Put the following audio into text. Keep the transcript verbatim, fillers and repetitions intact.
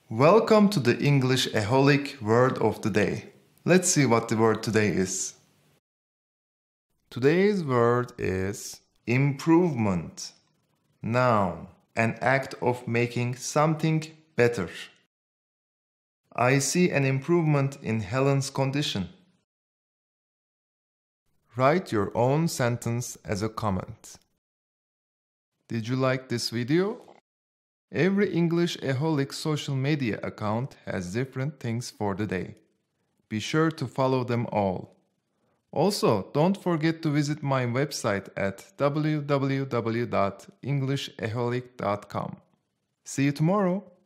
Welcome to the English-aholic word of the day. Let's see what the word today is. Today's word is improvement. Noun, an act of making something better. I see an improvement in Helen's condition. Write your own sentence as a comment. Did you like this video? Every English-aholic social media account has different things for the day. Be sure to follow them all. Also, don't forget to visit my website at w w w dot english aholic dot com. See you tomorrow!